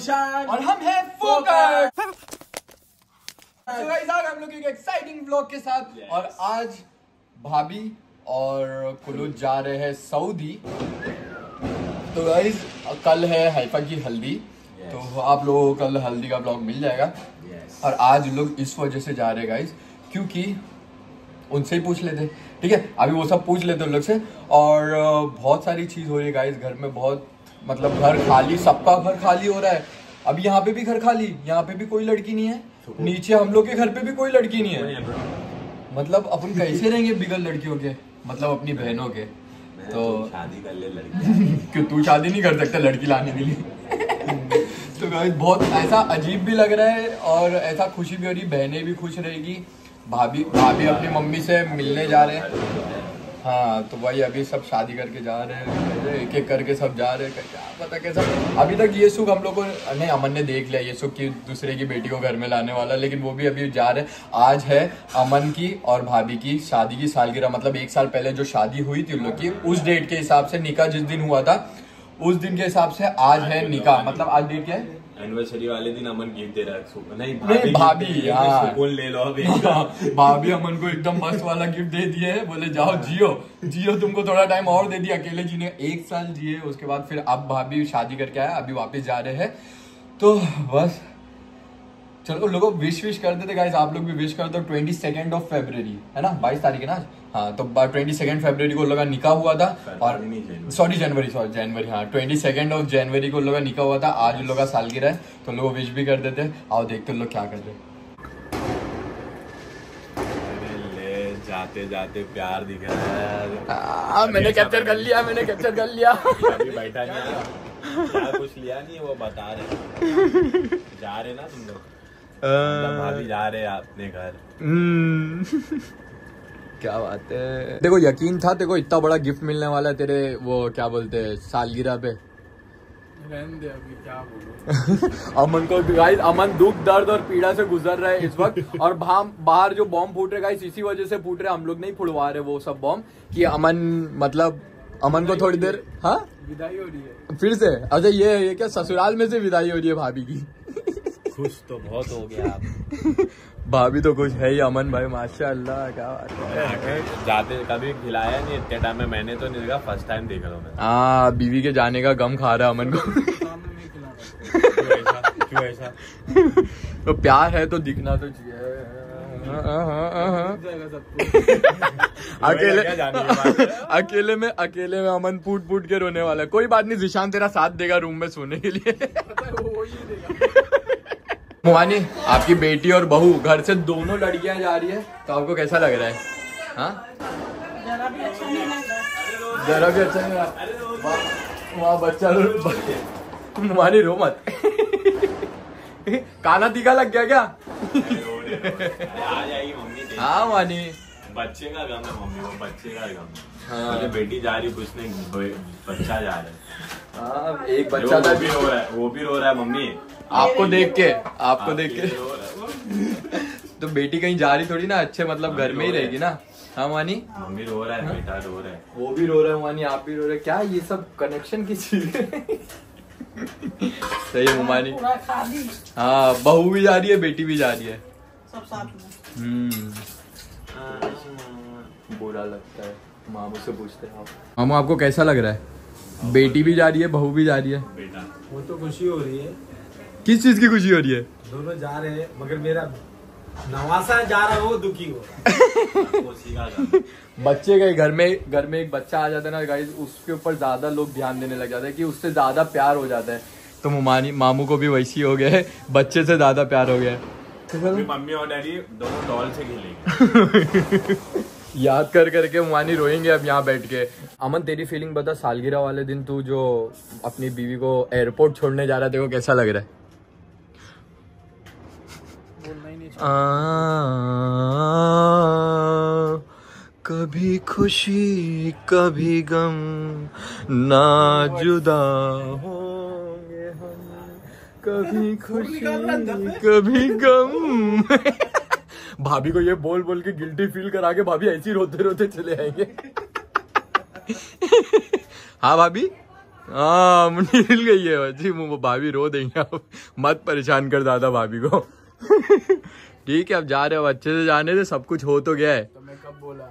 ईशान और हम हैं फोकस। तो गाइस आज हम लोग एक एक्साइटिंग व्लॉग के साथ और आज भाभी और कुलूज जा रहे हैं सऊदी। तो गाइस कल है हैफा की हल्दी, तो आप लोगों को कल हल्दी का ब्लॉग मिल जाएगा। और आज लोग इस वजह से जा रहे हैं गाइस क्योंकि उनसे ही पूछ लेते, ठीक है, अभी वो सब पूछ लेते उन लोग से। और बहुत सारी चीज हो रही है गाइस घर में, बहुत मतलब घर खाली, सबका घर खाली हो रहा है। अभी यहाँ पे भी घर खाली, यहाँ पे भी कोई लड़की नहीं है, नीचे हम लोग के घर पे भी कोई लड़की नहीं है। मतलब अपन कैसे रहेंगे बिगल लड़कियों के, मतलब अपनी बहनों के। तो शादी कर ले लड़की क्यों तू शादी नहीं कर सकता लड़की लाने के लिए? तो गाइस बहुत ऐसा अजीब भी लग रहा है और ऐसा खुशी भी हो रही, बहनें भी खुश रहेगी। भाभी अपनी मम्मी से मिलने जा रहे हैं। हाँ तो वही अभी सब शादी करके जा रहे हैं, एक एक करके सब जा रहे हैं, क्या पता कैसा। अभी तक ये सुख हम लोग को नहीं, अमन ने देख लिया ये सुख कि दूसरे की बेटी को घर में लाने वाला, लेकिन वो भी अभी जा रहे हैं। आज है अमन की और भाभी की शादी की सालगिरह, मतलब 1 साल पहले जो शादी हुई थी उन लोग की, उस डेट के हिसाब से निकाह जिस दिन हुआ था उस दिन के हिसाब से आज है निकाह। मतलब आज डेट क्या है? एनिवर्सरी वाले दिन अमन गिफ्ट दे रहा है। नहीं भाभी, हाँ सुकून ले लो अभी। भाभी अमन को एकदम मस्त वाला गिफ्ट दे दिए है, बोले जाओ जियो तुमको थोड़ा टाइम और दे दिया, अकेले जीने 1 साल जिए। उसके बाद फिर अब भाभी शादी करके आया, अभी वापस जा रहे हैं। तो बस चलो लोगों विश कर देते गाइस, आप लोग भी विश कर दो। 22 फरवरी है ना, 22 तारीख है ना आज। हाँ तो 22 फरवरी को लोग का निकाह हुआ था, और सॉरी जनवरी हाँ 22 जनवरी को लोग का निकाह हुआ था। आज लोग का सालगिरह है तो लोग विश भी कर देते। आओ देखते लोग क्या कर रहे हैं। जाते जाते प्यार दिख रहा है। मैंने कैप्चर कर लिया अभी बैठा नहीं, क्या कुछ लिया नहीं, वो बता रहे जा रहे ना तुम लोग, भाभी जा रहे अपने घर। क्या बात है। देखो यकीन था तेरे को इतना बड़ा गिफ्ट मिलने वाला है तेरे वो क्या बोलते हैं सालगिरह पे। रहने दे अभी क्या बोलूं। अमन को गाइस, अमन दुख दर्द और पीड़ा से गुजर रहा है इस वक्त। और बाहर जो बॉम्ब फूट रहे गाइस इसी वजह से फूट रहे, हम लोग नहीं फुड़वा रहे वो सब बॉम्ब, कि अमन मतलब अमन को थोड़ी देर हाँ विदाई हो रही है फिर से। अच्छा ये क्या ससुराल में से विदाई हो रही है भाभी की? खुश तो बहुत हो गया आप। भाभी तो खुश है ही। अमन भाई माशाल्लाह क्या बात है। जाते कभी खिलाया नहीं इतने टाइम में, मैंने तो नहीं देखा, फर्स्ट टाइम देख रहा हूँ मैं। हाँ बीवी के जाने का गम खा रहा है अमन को। क्यों ऐसा? तो प्यार है तो दिखना तो चाहिए। अकेले में अमन फूट के रोने वाला है। कोई बात नहीं, जिशान तेरा साथ देगा रूम में सोने के लिए। मोहानी आपकी बेटी और बहू घर से दोनों लड़कियां जा रही है, तो आपको कैसा लग रहा है? हाँ जरा भी अच्छा नहीं लग रहा। वहाँ बच्चा मोहानी रो मत। काना तीखा लग गया क्या? आ जाएगी मम्मी। हाँ मोहानी बच्चे का गम है मम्मी को, बच्चे का गम। हाँ बेटी जा रही, कुछ नहीं, बच्चा जा रहा है। हाँ एक बच्चा वो भी रो रहा है मम्मी आपको देख के तो बेटी कहीं जा रही थोड़ी ना, अच्छे मतलब घर में ही रहेगी ना। हाँ मानी मम्मी रो रहा है, बेटा रो रहा है, वो भी रो रहा है, मानी आप भी रो रहे, क्या ये सब कनेक्शन की चीज है? सही है मुमानी। हाँ बहू भी जा रही है, बेटी भी जा रही है, सब साथ में। बुरा लगता है। मामू से पूछते हैं आप, मामू आपको कैसा लग रहा है? बेटी भी जा रही है, बहू भी जा रही है। बेटा वो तो खुशी हो रही है। किस चीज की खुशी हो रही है? दोनों जा रहे हैं, मगर मेरा नवासा जा रहा है वो दुखी हो। बच्चे के घर में एक बच्चा आ जाता है ना गाइस, उसके ऊपर ज्यादा लोग ध्यान देने लग जाते हैं कि उससे ज्यादा प्यार हो जाता है। तो मामू को भी वैसी हो गया है, बच्चे से ज्यादा प्यार हो गया है। मम्मी और डैडी दोनों डॉल से खेलेंगे। याद करके मुमानी रोएंगे अब यहाँ बैठ के। अमन तेरी फीलिंग बता, सालगिरह वाले दिन तू जो अपनी बीवी को एयरपोर्ट छोड़ने जा रहा है, देखो कैसा लग रहा है? कभी खुशी कभी गम ना जुदा होंगे हम, कभी खुशी कभी गम। भाभी को ये बोल के गिल्टी फील करा के भाभी ऐसी रोते रोते चले आएंगे। हाँ भाभी हाँ हिल गई है बच्ची, भाभी रो देंगे अब, मत परेशान कर ज्यादा भाभी को। ठीक है अब जा रहे हो, अच्छे से जाने दे, सब कुछ हो तो गया है। तो मैं कब बोला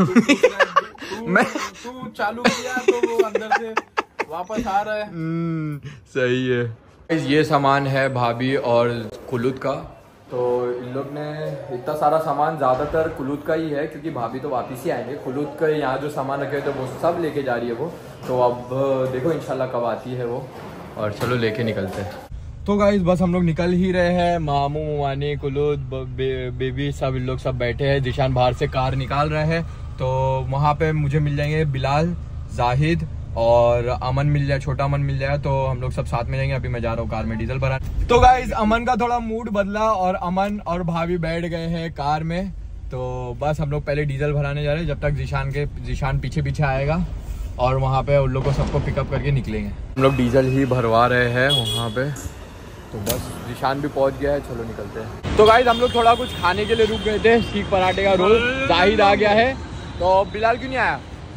मैं तू चालू किया तो वो अंदर से वापस आ रहा है। सही है। ये सामान है भाभी और कुलूद का, तो इन लोग ने इतना सारा सामान ज़्यादातर कुलूद का ही है क्योंकि भाभी तो वापस ही आएंगे। कुलूद का यहाँ जो सामान रखे थे वो सब लेके जा रही है वो, तो अब देखो इंशाल्लाह कब आती है वो, और चलो लेके निकलते हैं। तो गाइस बस हम लोग निकल ही रहे हैं, मामू मुमानी कुलूद बेबी सब इन लोग सब बैठे हैं। जिशान बाहर से कार निकाल रहे हैं, तो वहाँ पे मुझे मिल जाएंगे बिलाल, जाहिद और अमन मिल जाए, छोटा अमन मिल जाए, तो हम लोग सब साथ में जाएंगे। अभी मैं जा रहा हूँ कार में डीजल भरा। तो गाइस अमन का थोड़ा मूड बदला और अमन और भाभी बैठ गए हैं कार में, तो बस हम लोग पहले डीजल भराने जा रहे हैं जब तक जिशान पीछे पीछे आएगा, और वहाँ पे उन लोग को सबको पिकअप करके निकलेंगे। हम लोग डीजल ही भरवा रहे हैं वहाँ पे, तो बस जिशान भी पहुँच गया है, चलो निकलते हैं। तो गाइस हम लोग थोड़ा कुछ खाने के लिए रुक गए थे, सीख पराठे का रोल, जाहिद आ गया है। तो बिलाल क्यों नहीं आया?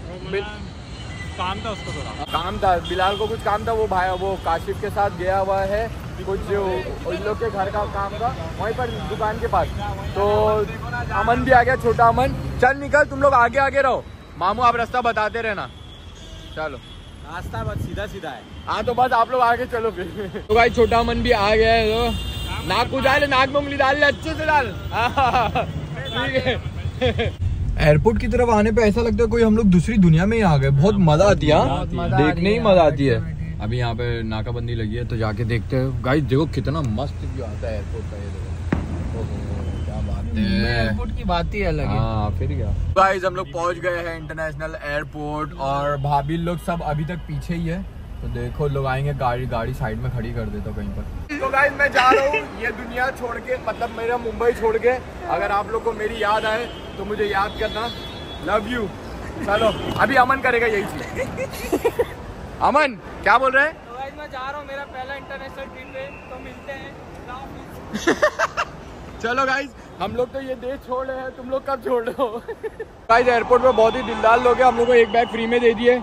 काम था उसको, थोड़ा काम था, बिलाल को कुछ काम था, वो भाई वो काशिफ के साथ गया हुआ है कुछ उन लोग के घर का काम था वहीं पर दुकान के पास। तो अमन भी आ गया, छोटा अमन। चल निकल, तुम लोग आगे आगे रहो, मामू आप रास्ता बताते रहना। चलो रास्ता बस सीधा सीधा है। हाँ तो बस आप लोग आगे चलो फिर। तो भाई छोटा अमन भी आ गया है, तो नाक को डाल, नाक में उंगली डाल ले, अच्छे से डाल। ठीक है। एयरपोर्ट की तरफ आने पे ऐसा लगता है कोई हम लोग दूसरी दुनिया में ही आ गए, बहुत मजा आती है, देखने ही मजा आती है। अभी यहाँ पे नाकाबंदी लगी है, तो जाके देखते हैं। गाइस देखो कितना मस्त व्यू आता है एयरपोर्ट का, ये देखो क्या बात है, एयरपोर्ट की बात ही अलग है। हाँ फिर क्या। गाइस हम लोग पहुँच गए हैं इंटरनेशनल एयरपोर्ट, और भाभी लोग सब अभी तक पीछे ही है, तो देखो लोग आएंगे, गाड़ी साइड में खड़ी कर देता कहीं पर। तो गाइस मैं जा रहा हूँ ये दुनिया छोड़ के, मतलब मेरा मुंबई छोड़ के। अगर आप लोग को मेरी याद आए तो मुझे याद करना, लव यू। चलो अभी अमन करेगा यही चीज। अमन क्या बोल रहे हैं? तो गाइस मैं जा रहा हूँ, मेरा पहला इंटरनेशनल ट्रिप है, तो मिलते हैं। चलो गाइस हम लोग तो ये देश छोड़ रहे हैं, तुम लोग कब छोड़ रहे हो? गाइस एयरपोर्ट में बहुत ही दिलदार लोग हैं, हम लोग को एक बैग फ्री में दे दिए।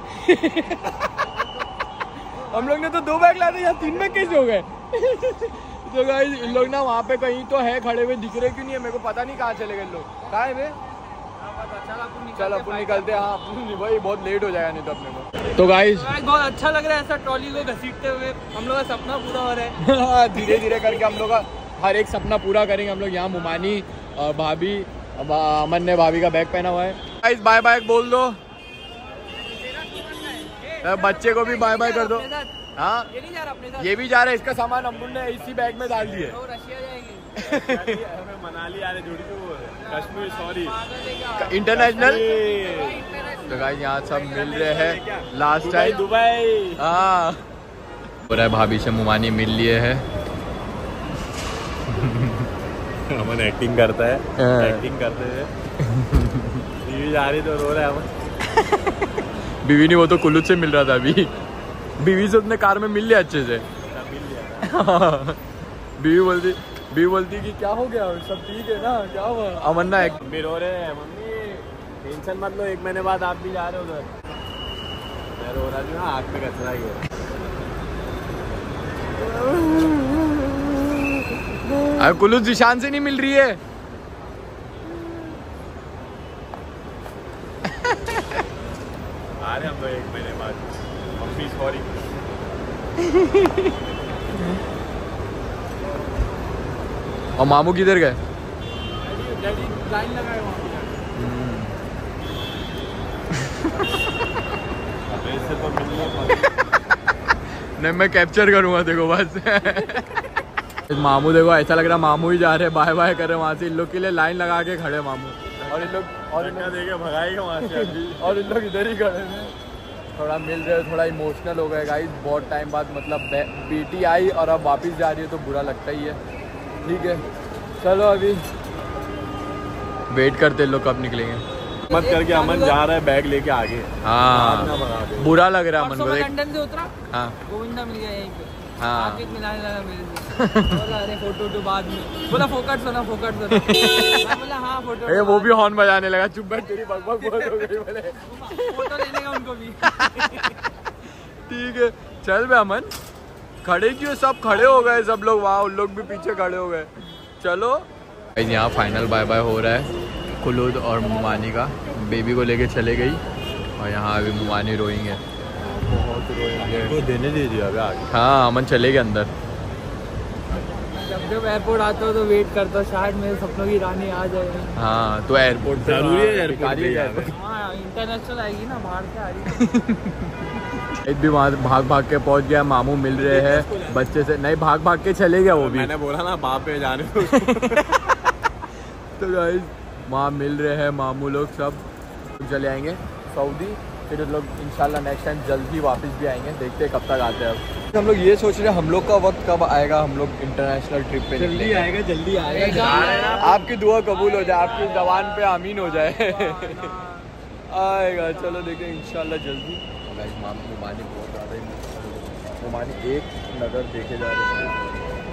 हम लोग ने तो 2 बैग लाए थे, या 3 बैग कैसे हो गए? तो गाइस इन लोग ना वहाँ पे कहीं तो है खड़े हुए, दिख रहे क्यों नहीं है मेरे को पता नहीं, कहाँ चले गए लोग, कहाँ है वे? चल अपन निकलते हैं। हाँ भाई बहुत लेट हो जाएगा नहीं तो अपने को। तो गाइस बहुत अच्छा लग रहा है ऐसा ट्रॉली को घसीटते हुए, हम लोग का सपना पूरा हो रहा है। धीरे धीरे करके हम लोग का हर एक सपना पूरा करेंगे हम लोग। यहाँ मुमानी और भाभी, अमन ने भाभी का बैग पहना हुआ है। गाइस बाय बाय बोल दो, बच्चे को भी बाय बाय कर दो। हाँ ये नहीं जा रहा अपने साथ, ये भी जा रहा है, इसका सामान अमन ने इसी बैग में डाल दिए। तो रशिया जाएंगे। हमें मनाली आ रहे, जोड़ी तो कश्मीर, सॉरी इंटरनेशनल। तो गाइस यहाँ सब मिल रहे हैं लास्ट टाइम, दुबई। हाँ हो रहा है, भाभी से मुमानी मिल लिए है। अमन एक्टिंग करता है, एक्टिंग करते हुए बीवी जा रही तो रो रहा है अमन। बीवी नहीं, वो तो कुल्लू से मिल रहा था अभी। बीवी से उसने कार में मिल लिया अच्छे से। मिल लिया। बीवी बोलती कि क्या हो गया, सब ठीक है ना, क्या हुआ? अमन ना एक मम्मी रो रहे हैं, मम्मी टेंशन मत लो, 1 महीने बाद आप भी जा रहे हो उधर। मैं रो रहा था, आँख में कचरा ही है। अरे कुल्लू जिशान से नहीं मिल रही है। आ रहे हम लोग 1 महीने बाद, मम्मी सॉरी। और मामू किधर गए? डैडी लाइन लगाए वहाँ पे। इससे तो मिलने नहीं मैं कैप्चर करूँगा देखो बस। मामू देखो ऐसा लग रहा है मामू ही जा रहे हैं, बाय बाय कर रहे हैं वहाँ से। इन लोग के लिए लाइन लगा के खड़े मामू, और इन लोग देखे भगाएगा वहाँ से अभी। और इन लोग इधर ही खड़े हैं। थोड़ा मिल रहे, थोड़ा इमोशनल हो गए गाइस, बहुत टाइम बाद, मतलब बेटी आई और अब वापस जा रही है तो बुरा लगता ही है। ठीक है चलो अभी वेट करते लोग कब निकलेंगे। मत करके अमन जा रहा है बैग लेके आगे। हाँ बुरा लग रहा है अमन को। लंदन से उतरा, हाँ गोविंदा मिल गया यहीं पे। हाँ आके मिलाने लगा मेरे से, बोला अरे फोटो बाद में, बोला फोकट सुना। मैं बोला हाँ फोटो। वो भी हॉर्न बजाने लगा, चुप बैठ तेरी बकबक बहुत हो गई बोले। फोटो लेने का उनको भी। ठीक है चल बे अमन, खड़े क्यों? सब खड़े हो गए सब लोग, वहाँ उन लोग भी पीछे खड़े हो गए। चलो यहाँ फाइनल बाय बाय हो रहा है कुलूद और मुमानी का। बेबी को लेके चले गई और यहाँ अभी मुमानी रोइंग है, बहुत रोइंग है। वो देने दे दिया अभी आगे। हाँ अमन चले गए अंदर। जब एयरपोर्ट आता हो तो वेट करता हूँ, शायद मेरे सपनों की रानी आ जाए। हाँ तो एयरपोर्ट जरूरी है एयरपोर्ट। हाँ इंटरनेशनल आएगी ना, बाहर से आ रही। भी वहाँ भाग के पहुँच गया। मामू मिल रहे हैं बच्चे से, नहीं भाग के चले गया वो भी। मैंने बोला ना बाप पे जाने दो। तो गाइस वहाँ मिल रहे हैं मामू लोग, सब चले आएंगे सऊदी। फिर लोग इंशाल्लाह नेक्स्ट टाइम जल्द ही वापस भी आएंगे, देखते हैं कब तक आते हैं। अब हम लोग ये सोच रहे हैं हम लोग का वक्त कब आएगा, हम लोग इंटरनेशनल ट्रिप पे जल्दी आएगा, जल्दी आएगा। आपकी दुआ कबूल हो जाए, आपकी जबान पे आमीन हो जाए। आएगा, चलो देखें इंशाल्लाह जल्दी। मुमानी बहुत ज़्यादा, मुमानी एक नज़र देखे जा रहे हैं।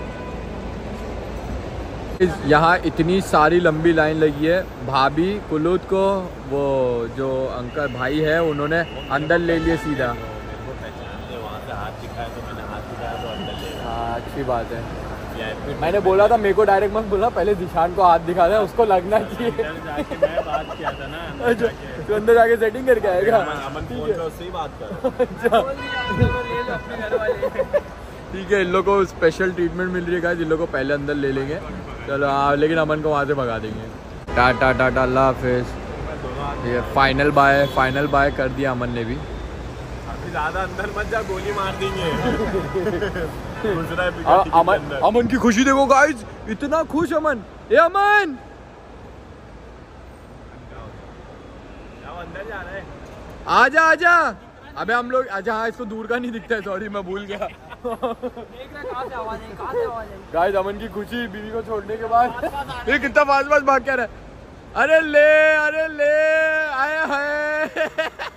यहाँ इतनी सारी लंबी लाइन लगी है। भाभी कुलूद को वो जो अंकल भाई है उन्होंने अंदर ले लिए सीधा। वहाँ से हाथ दिखाया तो मैंने हाथ दिखाया तो अंदर ले। हाँ अच्छी बात है। मैंने बोला था मेरे को डायरेक्ट मत बोला, पहले दिशान को हाथ दिखा दे, उसको लगना चाहिए। मैं बात किया था ना, तो अंदर जाके सेटिंग करके आएगा। अमन फोन पे उससे ही बात कर। ठीक है, इन लोग को स्पेशल ट्रीटमेंट मिल रही है गाइस, इन लोग को पहले अंदर ले लेंगे। चलो हाँ, लेकिन अमन को वहाँ से भगा देंगे। टाटा टाटा, अल्लाह हाफिज़। ठीक है, फाइनल बाय कर दिया अमन ने भी। अभी ज़्यादा अंदर मत जा, गोली मार देंगे। अमन की खुशी देखो गाइस, इतना खुश अमन। ए अमन अंदर जा रहा है। आजा आजा। अबे हम लोग अच्छा, हाँ इसको दूर का नहीं दिखता है, सॉरी मैं भूल गया। गाइस अमन की खुशी बीवी को छोड़ने के बाद। ये कितना पास भाग क्या रहा है। अरे ले आया है।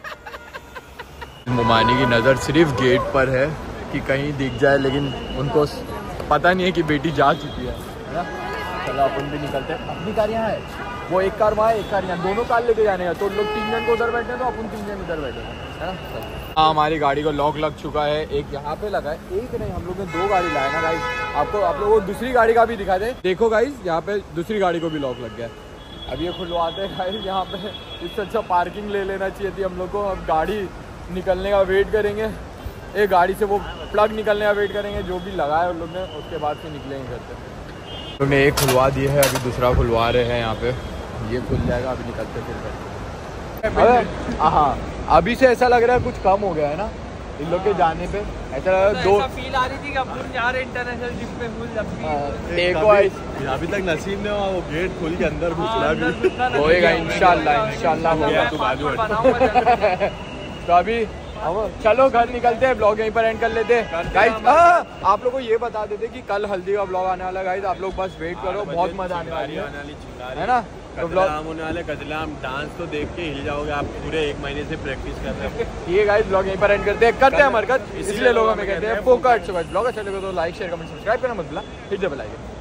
मुमानी की नज़र सिर्फ गेट पर है कि कहीं दिख जाए, लेकिन उनको पता नहीं है कि बेटी जा चुकी है ना। चलो अपन भी निकलते हैं। अपनी कार यहाँ है, वो एक कार वहाँ, एक कार यहाँ, दोनों कार लेके जाने का। तो लोग 3 जन को उधर बैठे तो अपन 3 जन उधर बैठे है ना। हाँ हमारी गाड़ी को लॉक लग चुका है, एक यहाँ पे लगा है, एक नहीं हम लोग ने 2 गाड़ी लाया ना गाइस। आप लोग वो दूसरी गाड़ी का भी दिखा दे। देखो गाइस यहाँ पे दूसरी गाड़ी को भी लॉक लग गया है। अब ये खुलवाते हैं गाइस यहाँ पे। इससे अच्छा पार्किंग ले लेना चाहिए थी हम लोग को। अब गाड़ी निकलने का वेट करेंगे, एक गाड़ी से वो प्लग निकलने का वेट करेंगे, जो भी लगाया उन लोग ने, उसके बाद फिर निकलेंगे घर से। तो मैं एक खुलवा दिया है, अभी दूसरा खुलवा रहे हैं यहाँ पे। ये खुल जाएगा, अभी निकलते फिर घर। हाँ अभी से ऐसा लग रहा है कुछ कम हो गया है ना इन लोग के जाने पे। ऐसा लग रहा है फील आ रही थी कि अपन जा रहे इंटरनेशनल ट्रिप पे फुल। अभी तक नसीब ने वो गेट खोल के अंदर घुसना होएगा इंशाल्लाह होगा। तो अभी चलो घर निकलते हैं, ब्लॉग यहीं पर एंड कर लेते हैं गाइस। आप लोगों को ये बता देते कि कल हल्दी का ब्लॉग आने वाला गाइस, आप लोग बस वेट करो, बहुत मजा आने वाली है ना। तो कतलाम होने वाले, कतलाम डांस तो देख के हिल जाओगे आप। पूरे 1 महीने से प्रैक्टिस कर रहे हैं। ये गाइस ब्लॉग यहीं पर एंड करते हैं हमारे, इसलिए लोग हमें कहते हैं फोकट। ब्लॉग अच्छा लगे तो लाइक शेयर कमेंट सब्सक्राइब करना मत भूलना, हिट द बेल आइकन।